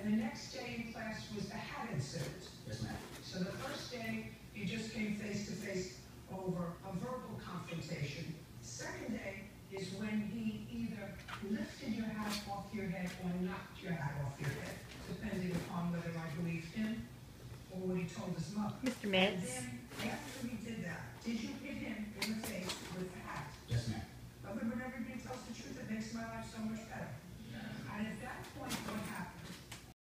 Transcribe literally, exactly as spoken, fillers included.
And the next day in class was the hat incident. Yes, ma'am. So the first day, you just came face to face over a verbal confrontation. Second day is when he either lifted your hat off your head or knocked your hat off your head, depending upon whether I believed him or what he told his mother. Mister And Metz. then after he